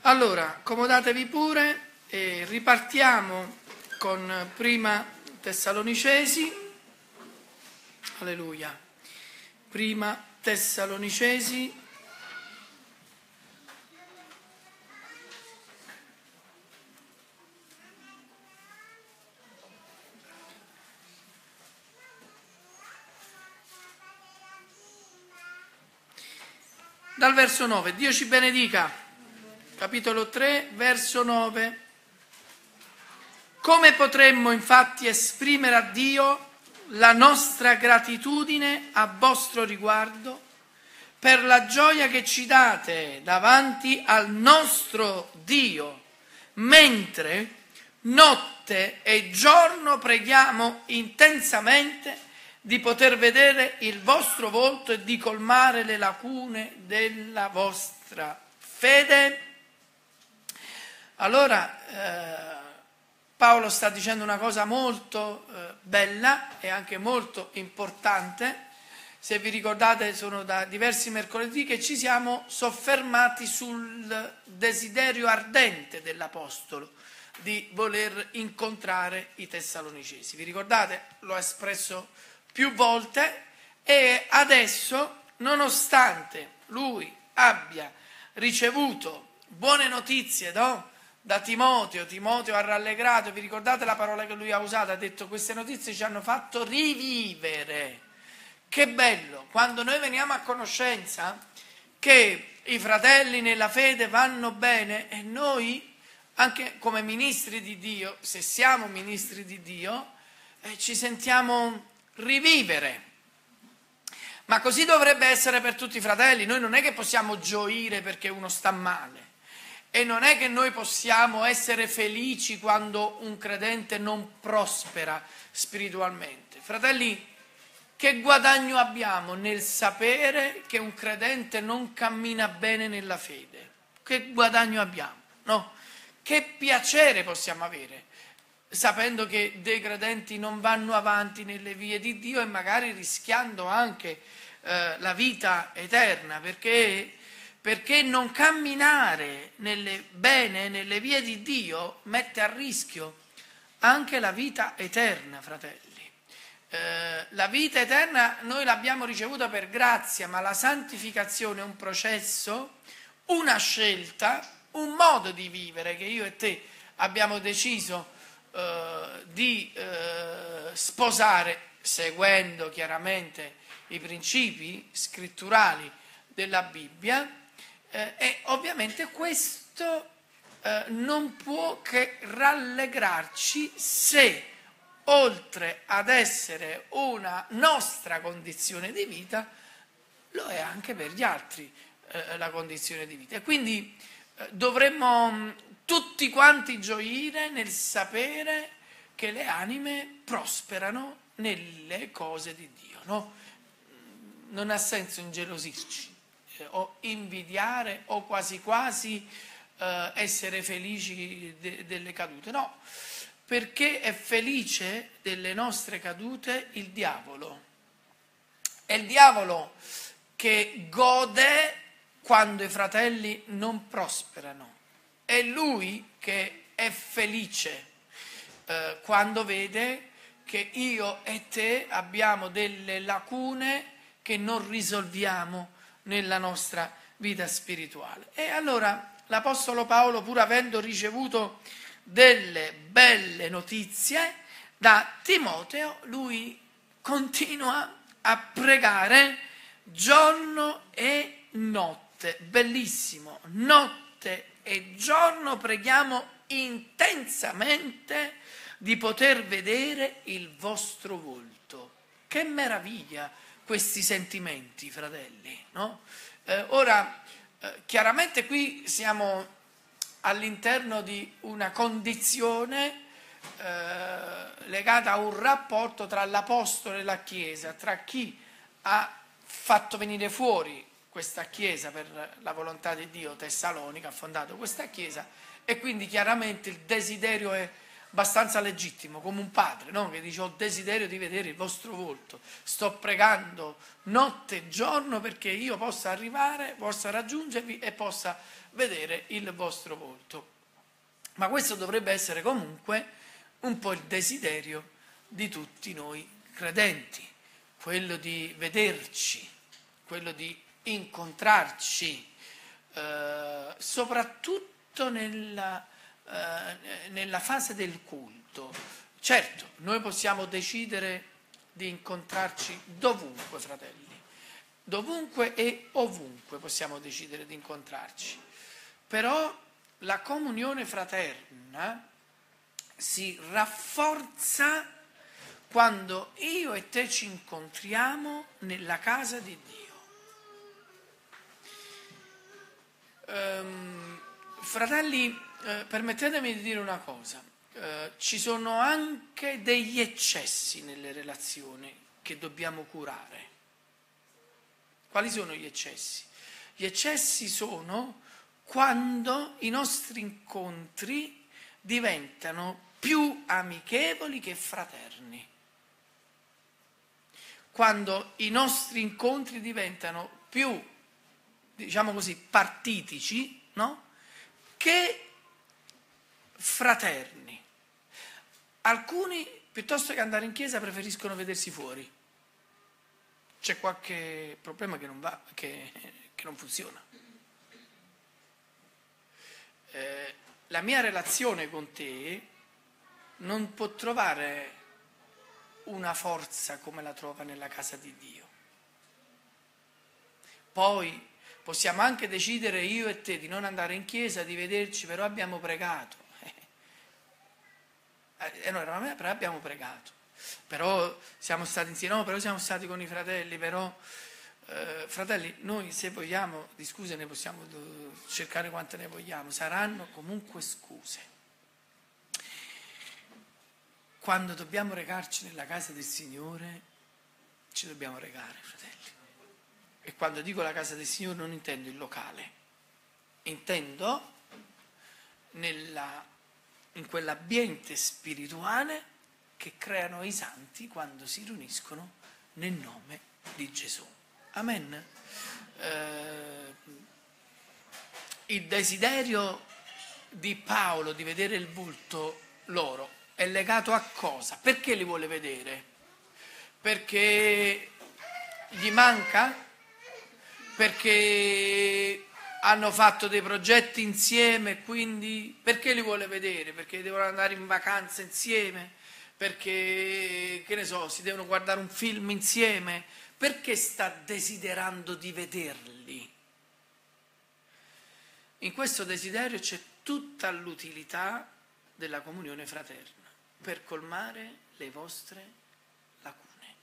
Allora, accomodatevi pure e ripartiamo con Prima Tessalonicesi. Alleluia. Prima Tessalonicesi. Dal verso 9. Dio ci benedica. Capitolo 3, verso 9. Come potremmo infatti esprimere a Dio la nostra gratitudine a vostro riguardo per la gioia che ci date davanti al nostro Dio, mentre notte e giorno preghiamo intensamente di poter vedere il vostro volto e di colmare le lacune della vostra fede? Allora, Paolo sta dicendo una cosa molto bella e anche molto importante. Se vi ricordate, sono da diversi mercoledì che ci siamo soffermati sul desiderio ardente dell'Apostolo di voler incontrare i Tessalonicesi. Vi ricordate? L'ho espresso più volte e adesso, nonostante lui abbia ricevuto buone notizie, no? Da Timoteo ha rallegrato, vi ricordate la parola che lui ha usato? Ha detto: queste notizie ci hanno fatto rivivere. Che bello, quando noi veniamo a conoscenza che i fratelli nella fede vanno bene e noi, anche come ministri di Dio, se siamo ministri di Dio, ci sentiamo rivivere. Ma così dovrebbe essere per tutti i fratelli. Noi non è che possiamo gioire perché uno sta male. E non è che noi possiamo essere felici quando un credente non prospera spiritualmente. Fratelli, che guadagno abbiamo nel sapere che un credente non cammina bene nella fede? Che guadagno abbiamo? No? Che piacere possiamo avere sapendo che dei credenti non vanno avanti nelle vie di Dio e magari rischiando anche la vita eterna, perché non camminare bene nelle vie di Dio mette a rischio anche la vita eterna, fratelli. La vita eterna noi l'abbiamo ricevuta per grazia, ma la santificazione è un processo, una scelta, un modo di vivere che io e te abbiamo deciso di sposare, seguendo chiaramente i principi scritturali della Bibbia. E ovviamente questo non può che rallegrarci se, oltre ad essere una nostra condizione di vita, lo è anche per gli altri la condizione di vita. E quindi dovremmo tutti quanti gioire nel sapere che le anime prosperano nelle cose di Dio, no? Non ha senso ingelosirci o invidiare o quasi quasi essere felici delle cadute, no, perché è felice delle nostre cadute il diavolo. È il diavolo che gode quando i fratelli non prosperano, è lui che è felice quando vede che io e te abbiamo delle lacune che non risolviamo nella nostra vita spirituale. E allora l'Apostolo Paolo, pur avendo ricevuto delle belle notizie da Timoteo, lui continua a pregare giorno e notte. Bellissimo, notte e giorno preghiamo intensamente di poter vedere il vostro volto. Che meraviglia questi sentimenti, fratelli, no? Chiaramente qui siamo all'interno di una condizione legata a un rapporto tra l'Apostolo e la Chiesa, tra chi ha fatto venire fuori questa Chiesa per la volontà di Dio, Tessalonica, ha fondato questa Chiesa, e quindi chiaramente il desiderio è abbastanza legittimo, come un padre, no? Che dice: ho desiderio di vedere il vostro volto, sto pregando notte e giorno perché io possa arrivare, possa raggiungervi e possa vedere il vostro volto. Ma questo dovrebbe essere comunque un po' il desiderio di tutti noi credenti, quello di vederci, quello di incontrarci, soprattutto nella fase del culto. Certo, noi possiamo decidere di incontrarci dovunque, fratelli, dovunque e ovunque possiamo decidere di incontrarci, però la comunione fraterna si rafforza quando io e te ci incontriamo nella casa di Dio. Fratelli, permettetemi di dire una cosa, ci sono anche degli eccessi nelle relazioni che dobbiamo curare. Quali sono gli eccessi? Gli eccessi sono quando i nostri incontri diventano più amichevoli che fraterni, quando i nostri incontri diventano più, diciamo così, partitici, no? Che fraterni. Alcuni, piuttosto che andare in chiesa, preferiscono vedersi fuori. C'è qualche problema che non va, che non funziona. La mia relazione con te non può trovare una forza come la trova nella casa di Dio. Poi possiamo anche decidere io e te di non andare in chiesa, di vederci, però abbiamo pregato. Noi però abbiamo pregato. Però siamo stati insieme, no, però siamo stati con i fratelli, però fratelli, noi se vogliamo di scuse ne possiamo cercare quante ne vogliamo, saranno comunque scuse. Quando dobbiamo recarci nella casa del Signore, ci dobbiamo recare, fratelli. E quando dico la casa del Signore non intendo il locale, intendo in quell'ambiente spirituale che creano i santi quando si riuniscono nel nome di Gesù. Amen. Il desiderio di Paolo di vedere il volto loro è legato a cosa? Perché li vuole vedere? Perché gli manca? Perché hanno fatto dei progetti insieme, quindi perché li vuole vedere? Perché devono andare in vacanza insieme? Perché, che ne so, si devono guardare un film insieme? Perché sta desiderando di vederli? In questo desiderio c'è tutta l'utilità della comunione fraterna, per colmare le vostre lacune.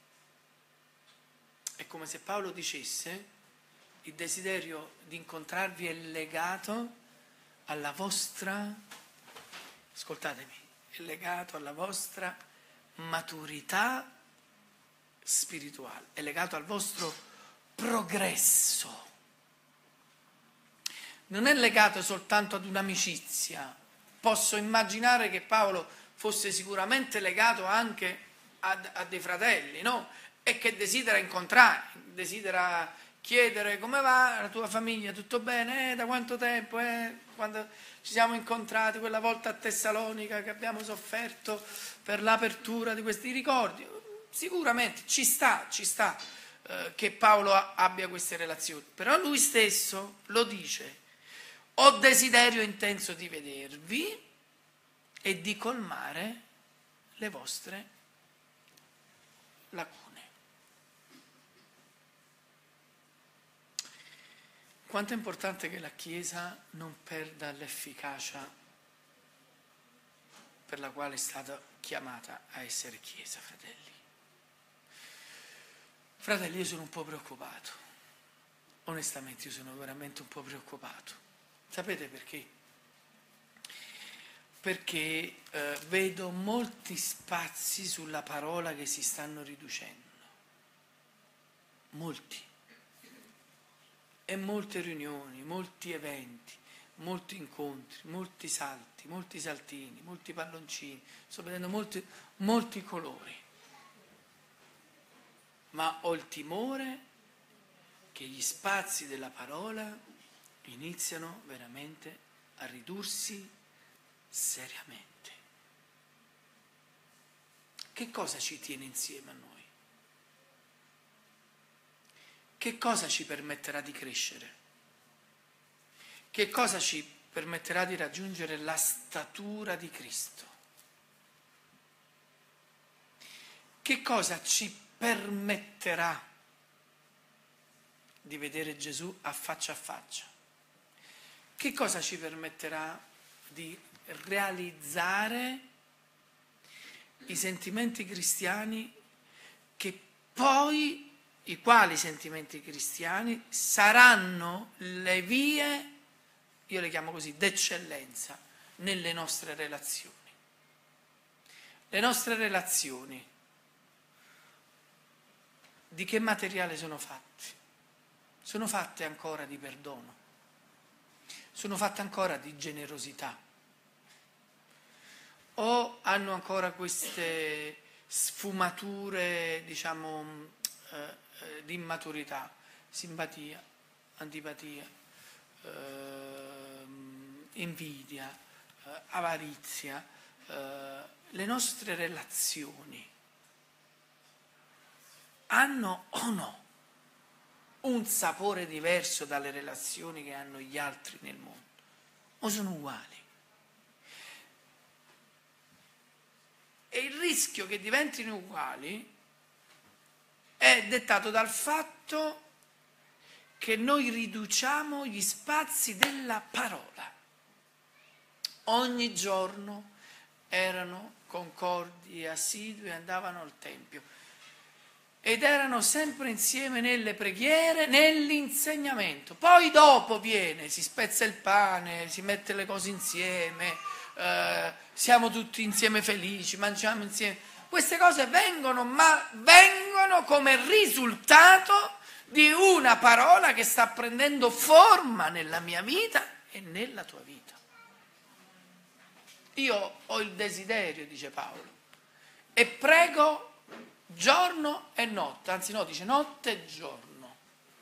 È come se Paolo dicesse: il desiderio di incontrarvi è legato alla vostra, ascoltatemi, è legato alla vostra maturità spirituale, è legato al vostro progresso. Non è legato soltanto ad un'amicizia. Posso immaginare che Paolo fosse sicuramente legato anche a dei fratelli, no? E che desidera incontrare, desidera chiedere: come va la tua famiglia, tutto bene? Da quanto tempo? Quando ci siamo incontrati quella volta a Tessalonica che abbiamo sofferto per l'apertura di questi ricordi. Sicuramente ci sta che Paolo abbia queste relazioni, però lui stesso lo dice: ho desiderio intenso di vedervi e di colmare le vostre lacune. Quanto è importante che la Chiesa non perda l'efficacia per la quale è stata chiamata a essere Chiesa, fratelli. Fratelli, io sono un po' preoccupato. Onestamente io sono veramente un po' preoccupato. Sapete perché? Perché vedo molti spazi sulla parola che si stanno riducendo. Molti. E molte riunioni, molti eventi, molti incontri, molti salti, molti saltini, molti palloncini, sto vedendo molti colori, ma ho il timore che gli spazi della parola iniziano veramente a ridursi seriamente. Che cosa ci tiene insieme a noi? Che cosa ci permetterà di crescere? Che cosa ci permetterà di raggiungere la statura di Cristo? Che cosa ci permetterà di vedere Gesù a faccia? Che cosa ci permetterà di realizzare i sentimenti cristiani che poi, i quali sentimenti cristiani saranno le vie, io le chiamo così, d'eccellenza nelle nostre relazioni. Le nostre relazioni di che materiale sono fatte? Sono fatte ancora di perdono, sono fatte ancora di generosità, o hanno ancora queste sfumature, diciamo, di immaturità, simpatia, antipatia, invidia, avarizia. Le nostre relazioni hanno o no un sapore diverso dalle relazioni che hanno gli altri nel mondo, o sono uguali? E il rischio che diventino uguali è dettato dal fatto che noi riduciamo gli spazi della parola. Ogni giorno erano concordi e assidui, andavano al Tempio ed erano sempre insieme nelle preghiere, nell'insegnamento. Poi dopo si spezza il pane, si mette le cose insieme, siamo tutti insieme felici, mangiamo insieme. Queste cose vengono come risultato di una parola che sta prendendo forma nella mia vita e nella tua vita. Io ho il desiderio, dice Paolo, e prego giorno e notte, anzi no, dice notte e giorno,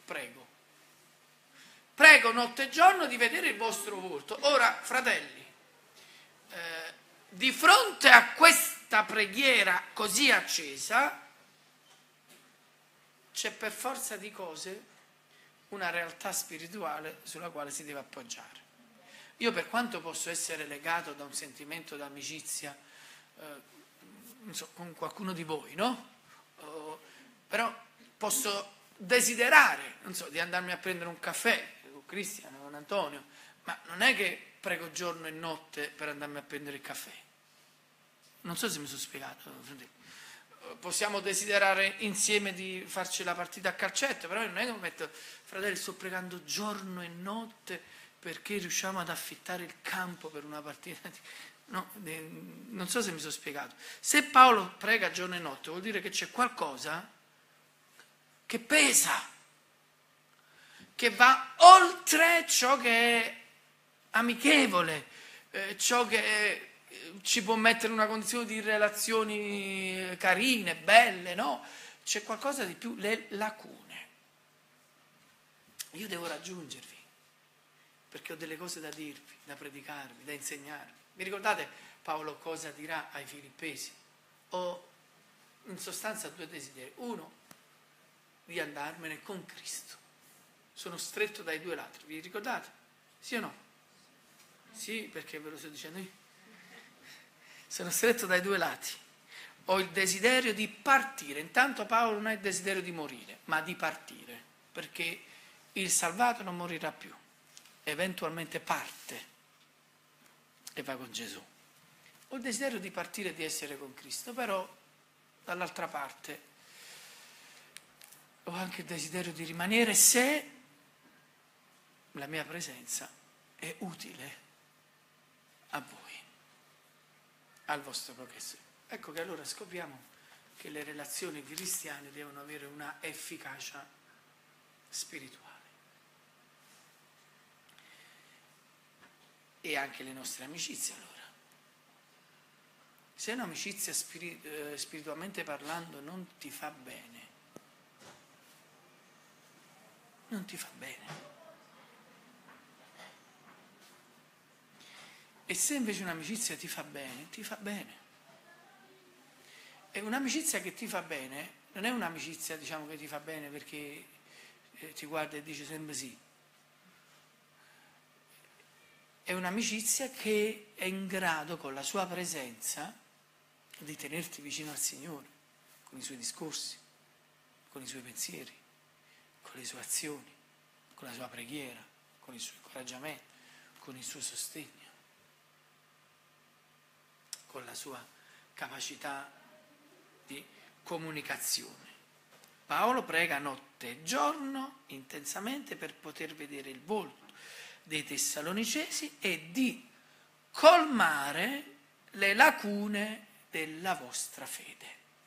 prego notte e giorno di vedere il vostro volto. Ora, fratelli, di fronte a questa preghiera così accesa c'è per forza di cose una realtà spirituale sulla quale si deve appoggiare. Io, per quanto posso essere legato da un sentimento d'amicizia con qualcuno di voi, no? Però posso desiderare, di andarmi a prendere un caffè con Cristian, con Antonio, ma non è che prego giorno e notte per andarmi a prendere il caffè. Non so se mi sono spiegato. Possiamo desiderare insieme di farci la partita a calcetto, però non è che mi metto, fratelli, sto pregando giorno e notte perché riusciamo ad affittare il campo per una partita. No, non so se mi sono spiegato. Se Paolo prega giorno e notte, vuol dire che c'è qualcosa che pesa, che va oltre ciò che è amichevole, ciò che ci può mettere in una condizione di relazioni carine, belle, no? C'è qualcosa di più, le lacune. Io devo raggiungervi, perché ho delle cose da dirvi, da predicarvi, da insegnarvi. Vi ricordate Paolo cosa dirà ai Filippesi? Ho in sostanza due desideri. Uno, di andarmene con Cristo. Sono stretto dai due lati. Vi ricordate? Sì o no? Sì, perché ve lo sto dicendo io. Sono stretto dai due lati. Ho il desiderio di partire. Intanto Paolo non ha il desiderio di morire, ma di partire, perché il salvato non morirà più. Eventualmente parte e va con Gesù. Ho il desiderio di partire e di essere con Cristo, però dall'altra parte ho anche il desiderio di rimanere se la mia presenza è utile a voi, al vostro progresso. Ecco che allora scopriamo che le relazioni cristiane devono avere una efficacia spirituale. e anche le nostre amicizie allora. Se un'amicizia spiritualmente parlando non ti fa bene, non ti fa bene. E se invece un'amicizia ti fa bene, ti fa bene. E un'amicizia che ti fa bene non è un'amicizia, diciamo, che ti fa bene perché ti guarda e dice sempre sì. È un'amicizia che è in grado, con la sua presenza, di tenerti vicino al Signore, con i suoi discorsi, con i suoi pensieri, con le sue azioni, con la sua preghiera, con il suo incoraggiamento, con il suo sostegno, con la sua capacità di comunicazione. Paolo prega notte e giorno intensamente per poter vedere il volto dei Tessalonicesi e di colmare le lacune della vostra fede.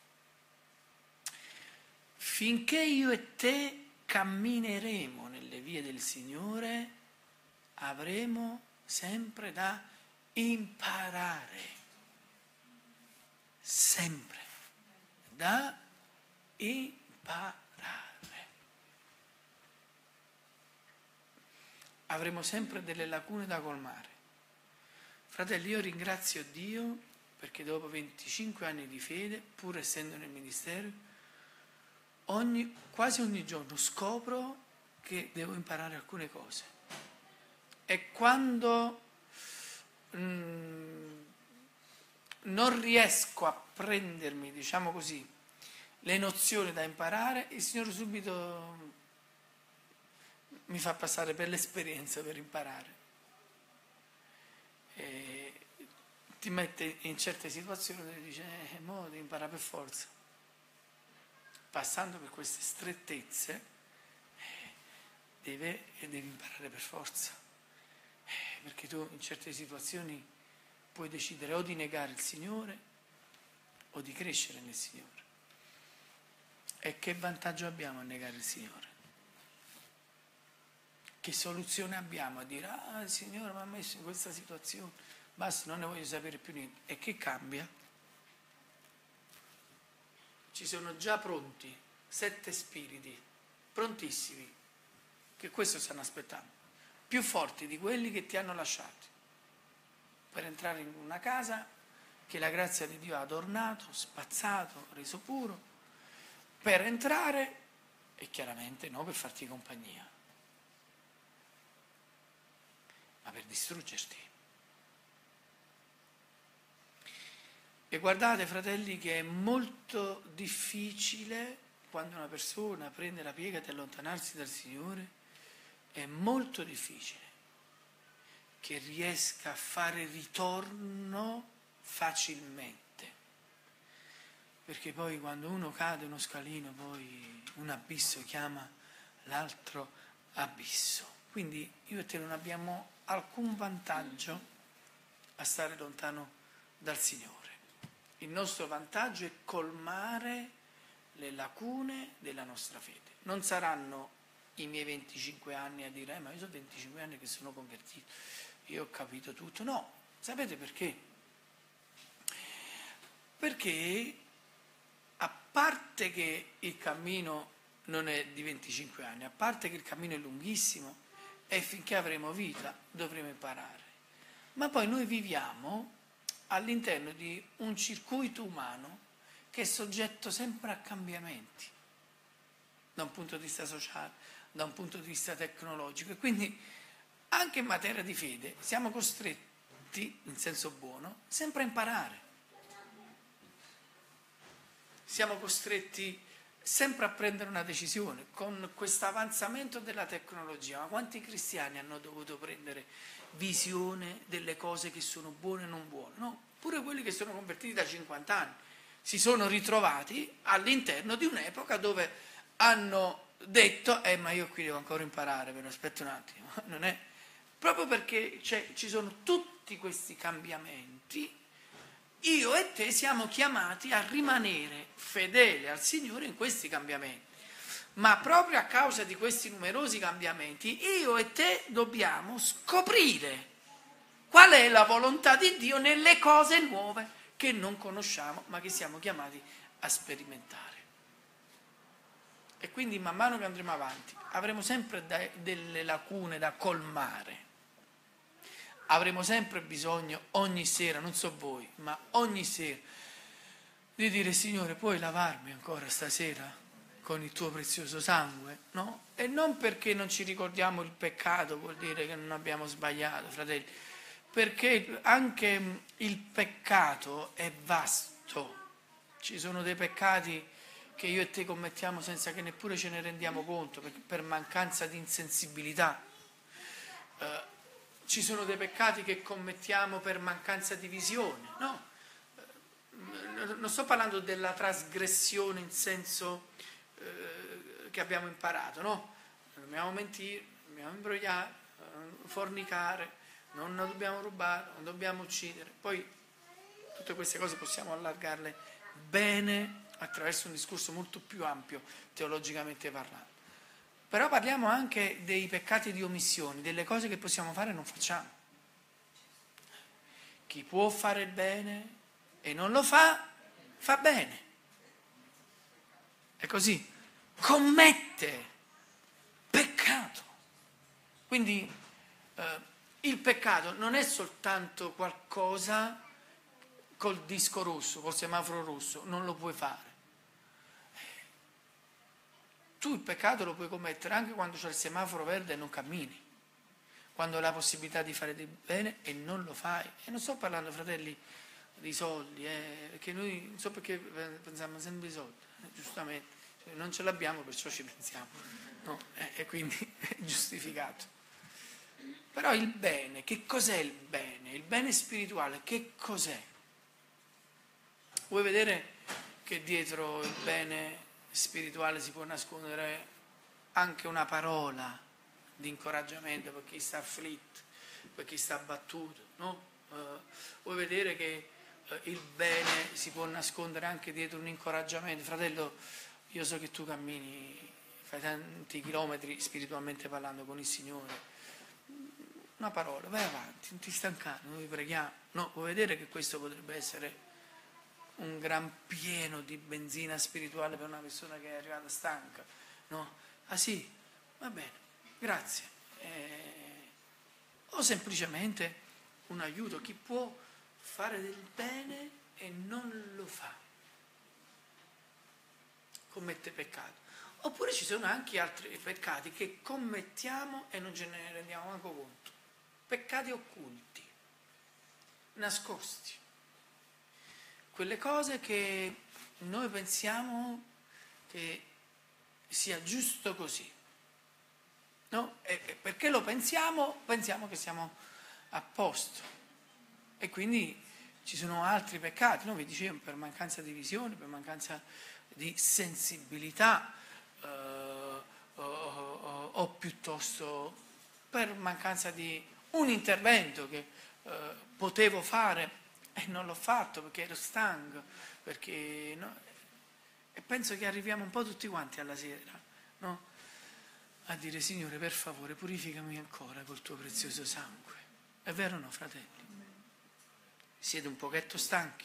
Finché io e te cammineremo nelle vie del Signore, avremo sempre da imparare, sempre da imparare. Avremo sempre delle lacune da colmare. Fratelli, io ringrazio Dio perché dopo 25 anni di fede, pur essendo nel ministero, quasi ogni giorno scopro che devo imparare alcune cose. E quando non riesco a prendermi, diciamo così, le nozioni da imparare, il Signore subito mi fa passare per l'esperienza per imparare. E ti mette in certe situazioni dove dice, mo devi imparare per forza. Passando per queste strettezze, devi imparare per forza. Perché tu in certe situazioni puoi decidere o di negare il Signore o di crescere nel Signore. E che vantaggio abbiamo a negare il Signore? Che soluzione abbiamo a dire, il Signore mi ha messo in questa situazione, basta, non ne voglio sapere più niente. E che cambia? Ci sono già pronti 7 spiriti, prontissimi, che questo stanno aspettando, più forti di quelli che ti hanno lasciati, per entrare in una casa che la grazia di Dio ha adornato, spazzato, reso puro, per entrare e chiaramente no per farti compagnia, ma per distruggerti. E guardate, fratelli, che è molto difficile quando una persona prende la piega di allontanarsi dal Signore, è molto difficile che riesca a fare ritorno facilmente. Perché poi quando uno cade uno scalino, poi un abisso chiama l'altro abisso. Quindi io e te non abbiamo alcun vantaggio a stare lontano dal Signore. Il nostro vantaggio è colmare le lacune della nostra fede. Non saranno i miei 25 anni a dire, ma io sono 25 anni che sono convertito, io ho capito tutto. No, sapete perché? Perché a parte che il cammino non è di 25 anni, a parte che il cammino è lunghissimo e finché avremo vita dovremo imparare, ma poi noi viviamo all'interno di un circuito umano che è soggetto sempre a cambiamenti, da un punto di vista sociale, da un punto di vista tecnologico, e quindi anche in materia di fede siamo costretti, in senso buono, sempre a imparare. Siamo costretti sempre a prendere una decisione con questo avanzamento della tecnologia. Ma quanti cristiani hanno dovuto prendere visione delle cose che sono buone e non buone? No, pure quelli che sono convertiti da 50 anni si sono ritrovati all'interno di un'epoca dove hanno detto, ma io qui devo ancora imparare, però aspetta un attimo, non è? Proprio perché ci sono tutti questi cambiamenti, io e te siamo chiamati a rimanere fedeli al Signore in questi cambiamenti. Ma proprio a causa di questi numerosi cambiamenti, io e te dobbiamo scoprire qual è la volontà di Dio nelle cose nuove che non conosciamo, ma che siamo chiamati a sperimentare. E quindi man mano che andremo avanti avremo sempre delle lacune da colmare. Avremo sempre bisogno ogni sera, non so voi, ma ogni sera di dire: Signore, puoi lavarmi ancora stasera con il tuo prezioso sangue? No? E non perché non ci ricordiamo il peccato, vuol dire che non abbiamo sbagliato, fratelli, perché anche il peccato è vasto. Ci sono dei peccati che io e te commettiamo senza che neppure ce ne rendiamo conto, per mancanza di insensibilità. Ci sono dei peccati che commettiamo per mancanza di visione, no? Non sto parlando della trasgressione in senso che abbiamo imparato, no? Non dobbiamo mentire, non dobbiamo imbrogliare, fornicare, non dobbiamo rubare, non dobbiamo uccidere. Poi tutte queste cose possiamo allargarle bene attraverso un discorso molto più ampio, teologicamente parlando. Però parliamo anche dei peccati di omissione, delle cose che possiamo fare e non facciamo. Chi può fare il bene e non lo fa, fa bene. È così. Commette peccato. Quindi il peccato non è soltanto qualcosa col disco rosso, col semaforo rosso, non lo puoi fare. Tu il peccato lo puoi commettere anche quando c'è il semaforo verde e non cammini, quando hai la possibilità di fare del bene e non lo fai. E non sto parlando, fratelli, di soldi, perché noi non so perché pensiamo sempre ai soldi, giustamente, cioè, non ce l'abbiamo perciò ci pensiamo, no? E quindi è giustificato. Però il bene, che cos'è il bene? Il bene spirituale, che cos'è? Vuoi vedere che dietro il bene spirituale si può nascondere anche una parola di incoraggiamento per chi sta afflitto, per chi sta abbattuto, no? Vuoi vedere che il bene si può nascondere anche dietro un incoraggiamento? Fratello, io so che tu cammini, fai tanti chilometri spiritualmente parlando con il Signore. Una parola, vai avanti, non ti stancare, noi preghiamo. No, vuoi vedere che questo potrebbe essere un gran pieno di benzina spirituale per una persona che è arrivata stanca, no? Ah sì, va bene, grazie. O semplicemente un aiuto, chi può fare del bene e non lo fa, commette peccato. Oppure ci sono anche altri peccati che commettiamo e non ce ne rendiamo manco conto, peccati occulti, nascosti. Quelle cose che noi pensiamo che sia giusto così, no? E perché lo pensiamo che siamo a posto. E quindi ci sono altri peccati, no? Vi dicevo, per mancanza di visione, per mancanza di sensibilità, o piuttosto per mancanza di un intervento che potevo fare e non l'ho fatto perché ero stanco, perché no? E penso che arriviamo un po' tutti quanti alla sera, no? A dire: Signore, per favore, purificami ancora col tuo prezioso sangue. È vero o no, fratelli? Siete un pochetto stanchi?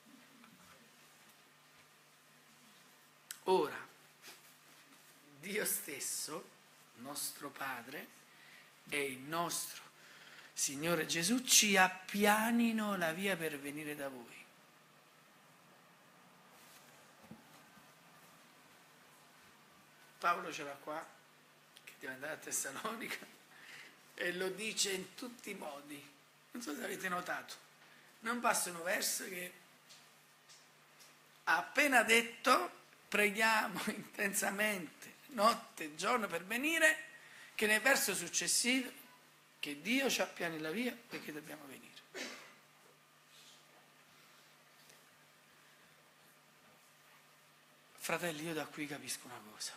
Ora, Dio stesso, nostro Padre, e il nostro Signore Gesù ci appianino la via per venire da voi. Paolo ce l'ha qua, che deve andare a Tessalonica, e lo dice in tutti i modi. Non so se avete notato, non passa un verso che ha appena detto: preghiamo intensamente notte e giorno per venire, che nel verso successivo che Dio ci appiani la via perché dobbiamo venire. Fratelli, io da qui capisco una cosa: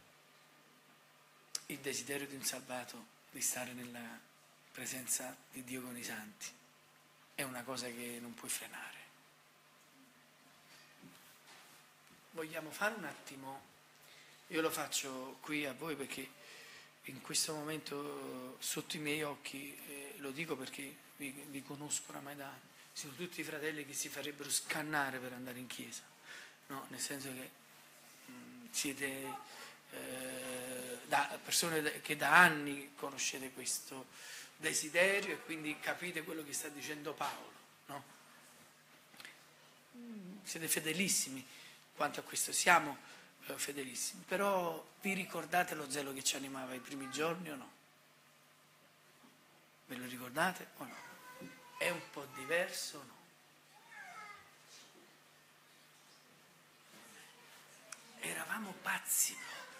il desiderio di un salvato di stare nella presenza di Dio con i santi è una cosa che non puoi frenare. Vogliamo fare un attimo, io lo faccio qui a voi perché in questo momento sotto i miei occhi, lo dico perché vi conosco oramai da anni, sono tutti fratelli che si farebbero scannare per andare in chiesa, no? Nel senso che siete persone che da anni conoscete questo desiderio e quindi capite quello che sta dicendo Paolo, no? Siete fedelissimi quanto a questo, siamo fedelissimi, però vi ricordate lo zelo che ci animava i primi giorni o no? Ve lo ricordate o no? È un po' diverso o no? Eravamo pazzi,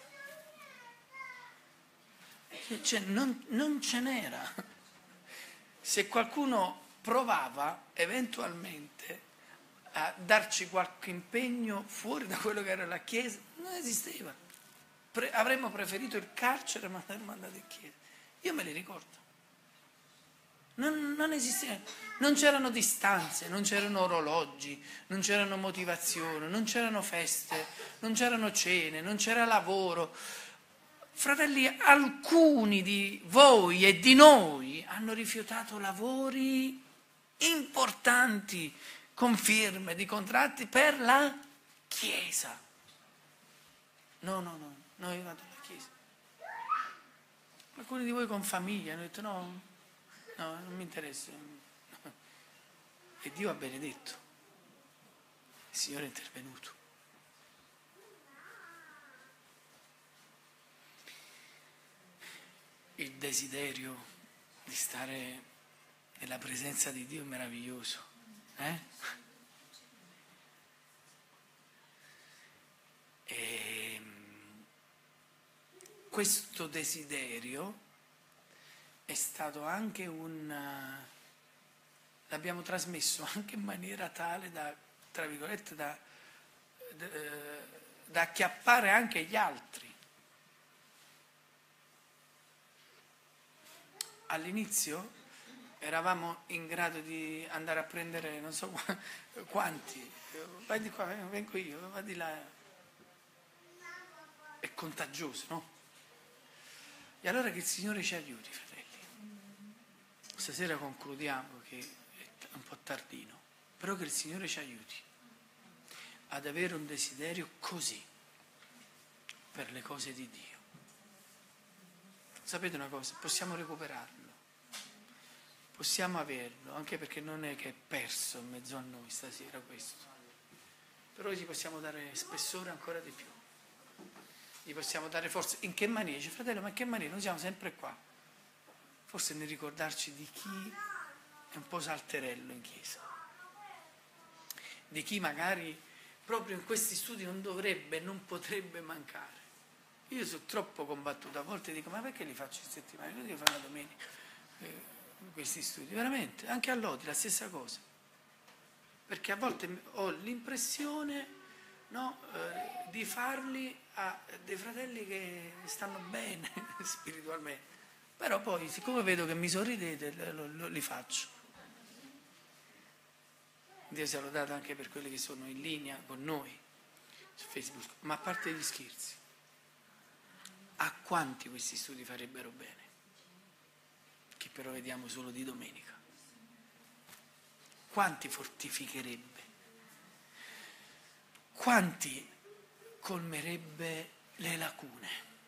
cioè, non ce n'era. Se qualcuno provava eventualmente a darci qualche impegno fuori da quello che era la Chiesa, non esisteva. Avremmo preferito il carcere ma avremmo mandato in Chiesa. Io me li ricordo. Non esisteva, non c'erano distanze, non c'erano orologi, non c'erano motivazioni, non c'erano feste, non c'erano cene, non c'era lavoro. Fratelli, alcuni di voi e di noi hanno rifiutato lavori importanti, con firme di contratti per la Chiesa. No, noi vado alla Chiesa. Alcuni di voi con famiglia hanno detto no, non mi interessa. E Dio ha benedetto. Il Signore è intervenuto. Il desiderio di stare nella presenza di Dio è meraviglioso. E questo desiderio è stato anche l'abbiamo trasmesso anche in maniera tale da, tra virgolette, da acchiappare anche gli altri. All'inizio eravamo in grado di andare a prendere non so quanti, vai di qua, vengo io, vai di là. È contagioso, no? E allora che il Signore ci aiuti, fratelli. Stasera concludiamo che è un po' tardino, però che il Signore ci aiuti ad avere un desiderio così per le cose di Dio. Sapete una cosa? Possiamo recuperarlo, possiamo averlo, anche perché non è che è perso in mezzo a noi stasera questo, però gli possiamo dare spessore ancora di più, gli possiamo dare forza. In che maniera? Dice, fratello, ma in che maniera? Noi siamo sempre qua, forse nel ricordarci di chi è un po' salterello in chiesa, di chi magari proprio in questi studi non dovrebbe, non potrebbe mancare. Io sono troppo combattuto, a volte dico, ma perché li faccio in settimana? Io devo fare la domenica questi studi, veramente, anche a Lodi la stessa cosa, perché a volte ho l'impressione, no, di farli a dei fratelli che stanno bene spiritualmente, però poi siccome vedo che mi sorridete li faccio. Dio sia lodato anche per quelli che sono in linea con noi su Facebook, ma a parte gli scherzi, a quanti questi studi farebbero bene, che però vediamo solo di domenica? Quanti fortificherebbe? Quanti colmerebbe le lacune?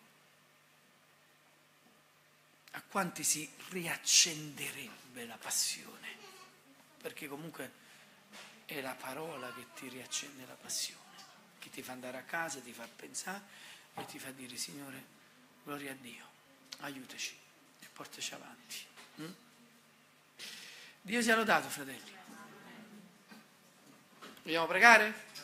A quanti si riaccenderebbe la passione? Perché comunque è la parola che ti riaccende la passione, che ti fa andare a casa, ti fa pensare e ti fa dire, Signore, gloria a Dio, aiutaci e portaci avanti. Dio sia lodato, fratelli. Vogliamo pregare?